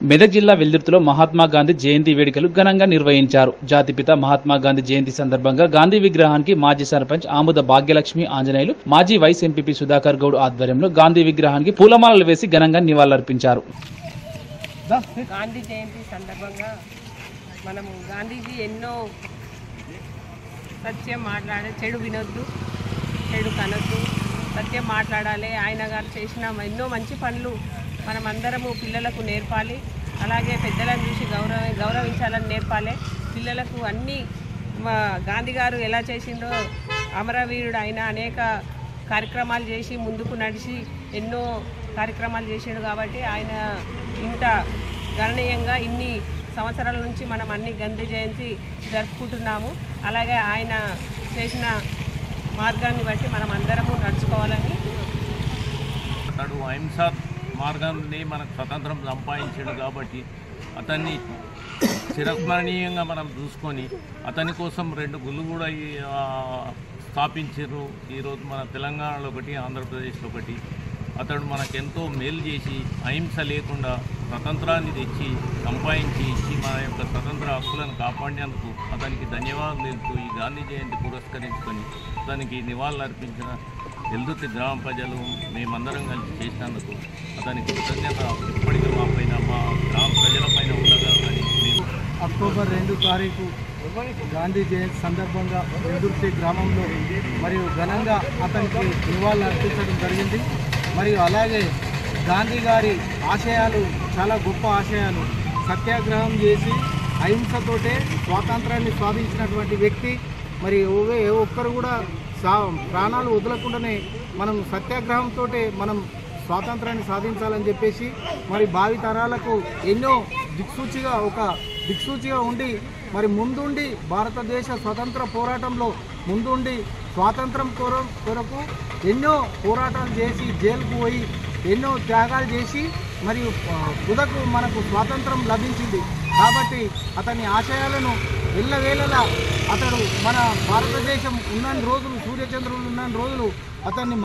మెదక్ జిల్లా వెల్దుర్తిలో మహాత్మా గాంధీ జయంతి వేడుకలు ఘనంగా నిర్వహించారు. జాతిపిత మహాత్మా గాంధీ జయంతి సందర్భంగా గాంధీ విగ్రహానికి మాజీ సర్పంచ్ ఆముద భాగ్యలక్ష్మి ఆంజనేయులు, మాజీ వైస్ ఎంపీపీ సుధాకర్ గౌడ్ ఆధ్వర్యంలో గాంధీ విగ్రహానికి పూలమాలలు వేసి ఘనంగా నివాళులర్పించారు. గాంధీ జయంతి సందర్భంగా మనము గాంధీజీ ఎన్నో సత్యం మాట్లాడే, చెడు వినొద్దు, చెడు కనొద్దు, సత్యం మాట్లాడాలి. ఆయన గారు చేసిన ఎన్నో మంచి పనులు మనమందరము పిల్లలకు నేర్పాలి. అలాగే పెద్దలను చూసి గౌరవించాలని నేర్పాలి. పిల్లలకు అన్నీ గాంధీ గారు ఎలా చేసిండో, అమరవీరుడు ఆయన అనేక కార్యక్రమాలు చేసి ముందుకు నడిచి ఎన్నో కార్యక్రమాలు చేసాడు. కాబట్టి ఆయన ఇంత గణనీయంగా ఇన్ని సంవత్సరాల నుంచి మనం అన్ని గాంధీ జయంతి జరుపుకుంటున్నాము. అలాగే ఆయన చేసిన మార్గాన్ని బట్టి మనం అందరము నడుచుకోవాలని. అతడు అహింస మార్గాన్ని మనకు స్వతంత్రం సంపాదించాడు కాబట్టి అతన్ని చిరస్మరణీయంగా మనం చూసుకొని అతని కోసం 2 గుళ్ళు కూడా స్థాపించారు. ఈరోజు మన తెలంగాణలో ఒకటి, ఆంధ్రప్రదేశ్లో ఒకటి. అతడు మనకెంతో మేలు చేసి అహింస లేకుండా స్వతంత్రాన్ని తెచ్చి సంపాదించి ఇచ్చి మన యొక్క స్వతంత్ర హక్కులను కాపాడినందుకు అతనికి ధన్యవాదాలు తెలుపుతూ ఈ గాంధీ జయంతి పురస్కరించుకొని అతనికి నివాళులర్పించిన వెల్దుర్తి గ్రామ ప్రజలు మేమందరం కలిసి చేసినందుకు అతనికి కృతజ్ఞత ఇప్పటికీ మా పైన, మా గ్రామ ప్రజలపైన ఉండగాలని మేము. అక్టోబర్ 2 తారీఖు గాంధీ జయంతి సందర్భంగా వెల్దుర్తి గ్రామంలో మరియు ఘనంగా అతనికి నివాళులు అర్పించడం జరిగింది. మరియు అలాగే గాంధీ గారి ఆశయాలు చాలా గొప్ప ఆశయాలు. సత్యాగ్రహం చేసి అహింసతోటే స్వాతంత్రాన్ని సాధించినటువంటి వ్యక్తి. మరి ఏ ఒక్కరు కూడా ప్రాణాలు వదలకుండానే మనం సత్యాగ్రహంతో మనం స్వాతంత్రాన్ని సాధించాలని చెప్పేసి మరి భావి తరాలకు ఎన్నో దిక్సూచిగా ఉండి మరి ముందుండి భారతదేశ స్వతంత్ర పోరాటంలో ముందుండి స్వాతంత్రం కొరకు ఎన్నో పోరాటాలు చేసి జైలుకు పోయి ఎన్నో త్యాగాలు చేసి మరియు తుదకు మనకు స్వాతంత్రం లభించింది. కాబట్టి అతని ఆశయాలను ఎల్లవేళలా అతడు మన భారతదేశం ఉన్నన్ని రోజులు, సూర్యచంద్రులు ఉన్నన్ని రోజులు అతన్ని